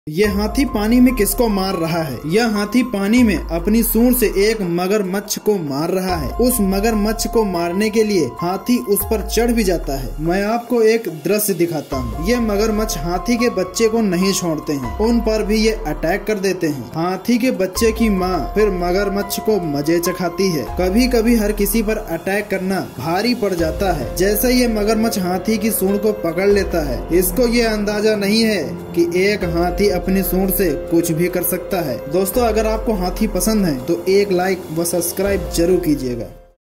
ये हाथी पानी में किसको मार रहा है? यह हाथी पानी में अपनी सूंड से एक मगरमच्छ को मार रहा है। उस मगरमच्छ को मारने के लिए हाथी उस पर चढ़ भी जाता है। मैं आपको एक दृश्य दिखाता हूँ। ये मगरमच्छ हाथी के बच्चे को नहीं छोड़ते हैं, उन पर भी ये अटैक कर देते हैं। हाथी के बच्चे की माँ फिर मगरमच्छ को मजे चखाती है। कभी कभी हर किसी पर अटैक करना भारी पड़ जाता है। जैसे ये मगरमच्छ हाथी की सूंड को पकड़ लेता है, इसको ये अंदाजा नहीं है कि एक हाथी अपनी सूंड से कुछ भी कर सकता है। दोस्तों, अगर आपको हाथी पसंद है तो एक लाइक व सब्सक्राइब जरूर कीजिएगा।